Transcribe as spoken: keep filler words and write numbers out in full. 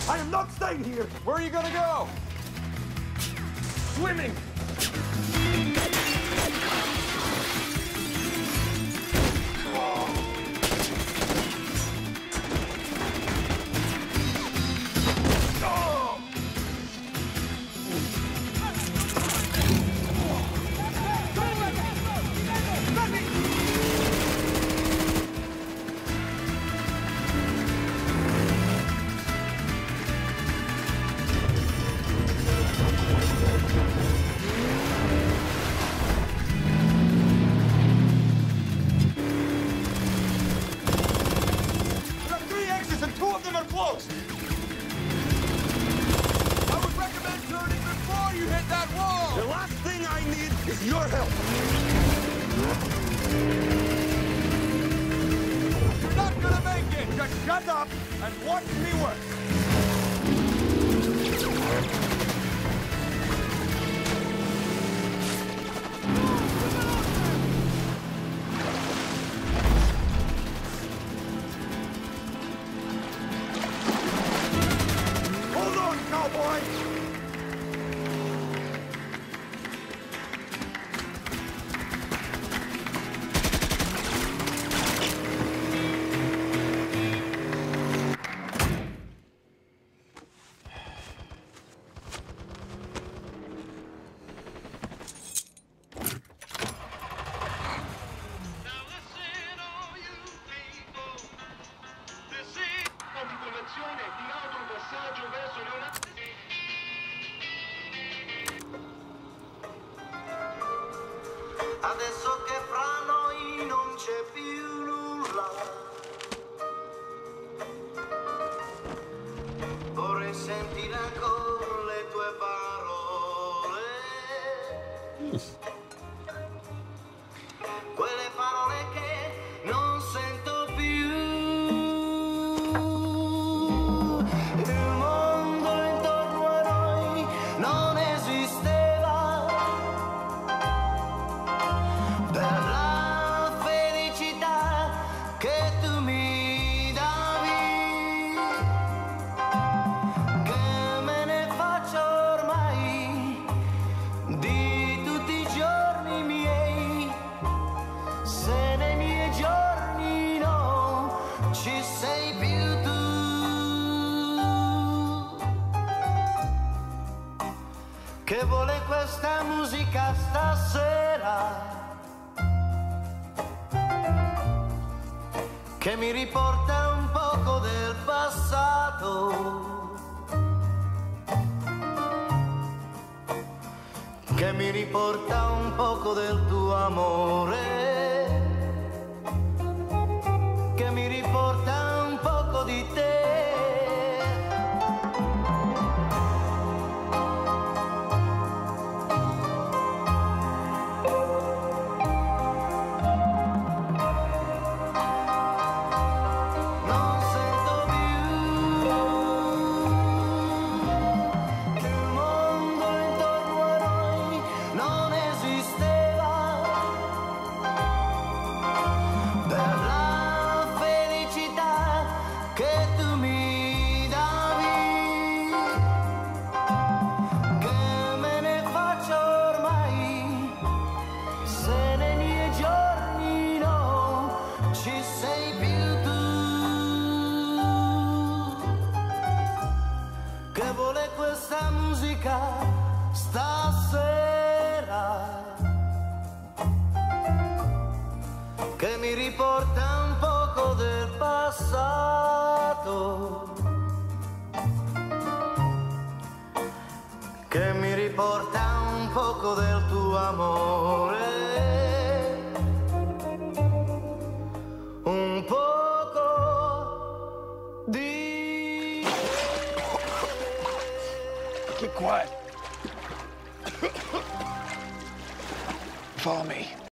I am not staying here! Where are you gonna go? Swimming! Close. I would recommend turning before you hit that wall. The last thing I need is your help. You're not gonna make it. Just shut up and watch me work. Di autopassaggio verso Leonardo. Adesso che fra noi non c'è più nulla, vorrei sentire ancora le tue parole, quelle parole che non sento più. Che vuole questa musica stasera, che mi riporta un poco del passato, che mi riporta un poco del tuo amore, che mi riporta un poco di te. Questa musica stasera, che mi riporta un poco del passato, che mi riporta un poco del tuo amore, un poco di... Keep quiet. Follow me.